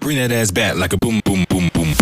Bring that ass back like a boom, boom, boom, boom.